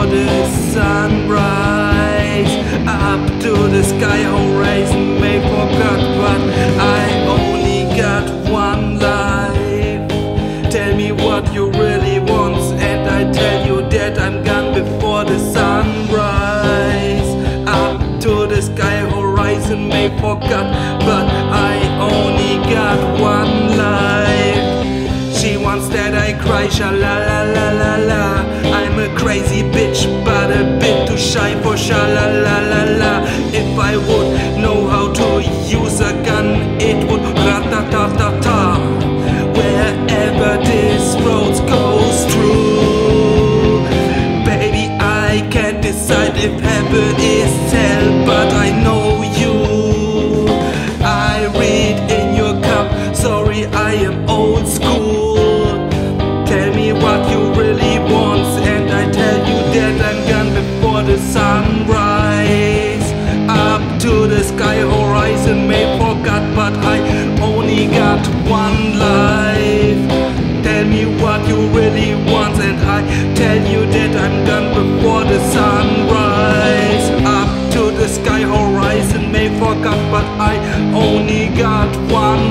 the sunrise. Up to the sky horizon, may forgot, but I only got one life. Tell me what you really want, and I tell you that I'm gone before the sunrise. Up to the sky horizon, may forgot, but I only got one life. She wants that I cry, sha-la-la-la-la-la. I'm a crazy bitch, but a bit too shy for sha-la-la-la-la. If I would know how to use a gun, it would ratatata. Wherever this road goes through, baby, I can't decide if heaven is hell, but I know you. I read in your cup, sorry, I am old school. Tell me what you really want, and I tell you that I'm gone before the sunrise. Up to the sky horizon, may forgot, but I only got one life. Tell me what you really want, and I tell you that I'm gone before the sunrise. Up to the sky horizon, may forgot, but I only got one